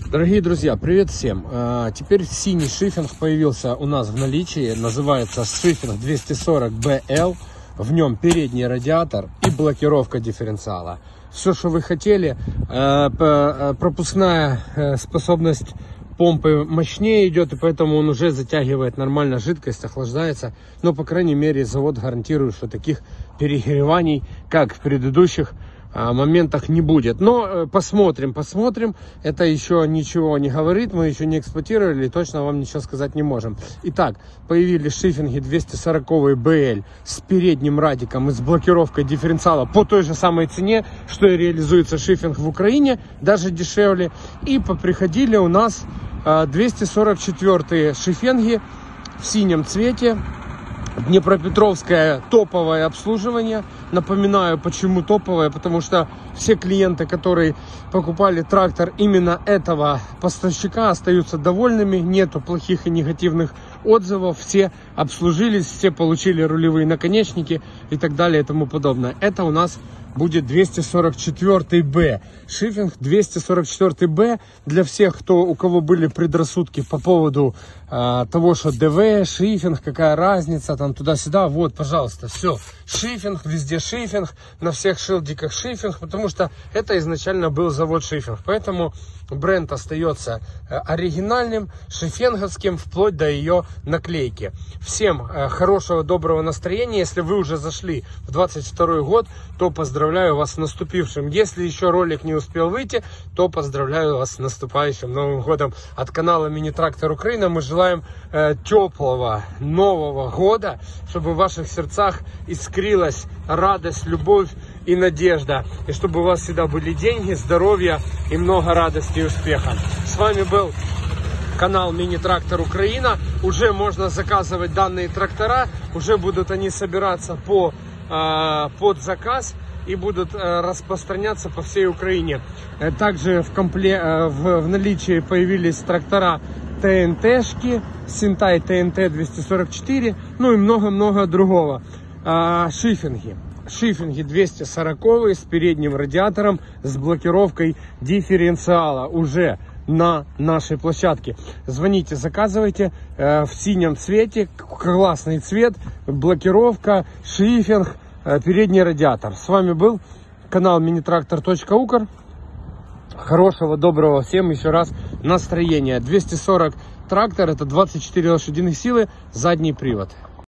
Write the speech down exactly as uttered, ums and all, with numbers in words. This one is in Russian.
Дорогие друзья, привет всем! Теперь синий шифинг появился у нас в наличии, называется шифинг двести сорок бэ эл. В нем передний радиатор и блокировка дифференциала. Все, что вы хотели. Пропускная способность помпы мощнее идет, и поэтому он уже затягивает нормально жидкость, охлаждается. Но, по крайней мере, завод гарантирует, что таких перегреваний, как в предыдущих моментах, не будет. Но посмотрим, посмотрим. Это еще ничего не говорит, мы еще не эксплуатировали, и точно вам ничего сказать не можем. Итак, появились шифинги двести сорок бэ эл с передним радиком и с блокировкой дифференциала по той же самой цене, что и реализуется шифинг в Украине, даже дешевле. И поприходили у нас двести сорок четыре шифинги в синем цвете. Днепропетровское топовое обслуживание. Напоминаю, почему топовое, потому что все клиенты, которые покупали трактор именно этого поставщика, остаются довольными, нету плохих и негативных отзывов, все обслужились, все получили рулевые наконечники и так далее и тому подобное. Это у нас будет двести сорок четыре бэ. Шифинг двести сорок четыре бэ для всех, кто, у кого были предрассудки по поводу э, того, что ДВ, шифинг, какая разница, там туда-сюда. Вот, пожалуйста, все. Шифинг, везде шифинг, на всех шилдиках шифинг, потому что это изначально был завод шифинг. Поэтому бренд остается оригинальным, шифинговским, вплоть до ее наклейки. Всем э, хорошего, доброго настроения. Если вы уже зашли в двадцать второй год, то поздравляю вас с наступившим. Если еще ролик не успел выйти, то поздравляю вас с наступающим Новым годом. От канала Мини Трактор Украина мы желаем э, теплого Нового года, чтобы в ваших сердцах искрилась радость, любовь и надежда. И чтобы у вас всегда были деньги, здоровье и много радости и успеха. С вами был канал Мини Трактор Украина. Уже можно заказывать данные трактора. Уже будут они собираться по, э, под заказ и будут э, распространяться по всей Украине. Э, также в, компле, э, в, в наличии появились трактора ТНТшки, Синтай ТНТ двести сорок четыре, ну и много-много другого. Э, шифинги. Шифинги двести сорок с передним радиатором с блокировкой дифференциала уже на нашей площадке. Звоните, заказывайте э, в синем цвете, классный цвет, блокировка, шифинг, э, передний радиатор. С вами был канал Минитрактор точка Укр. Хорошего, доброго всем еще раз настроения. двести сорок трактор, это двадцать четыре лошадиных силы, задний привод.